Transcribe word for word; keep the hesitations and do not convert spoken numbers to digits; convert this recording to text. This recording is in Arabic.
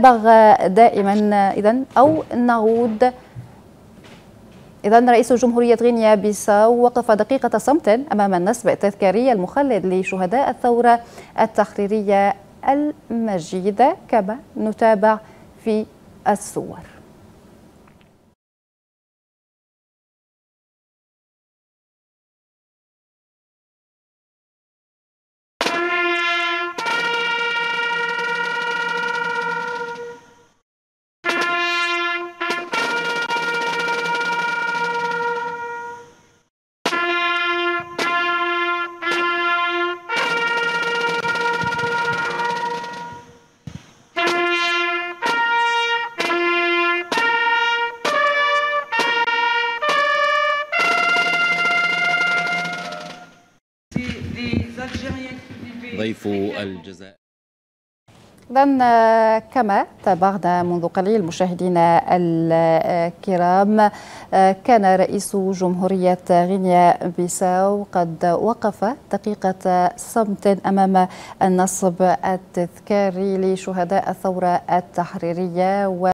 دائما إذن أو نعود. إذن رئيس جمهورية غينيا بيساو وقف دقيقة صمت أمام النصب التذكاري المخلد لشهداء الثورة التحريرية المجيدة، كما نتابع في الصور. ضيف الجزائر. إذن كما تابعنا منذ قليل مشاهدينا الكرام، كان رئيس جمهورية غينيا بيساو قد وقف دقيقة صمت أمام النصب التذكاري لشهداء الثورة التحريرية.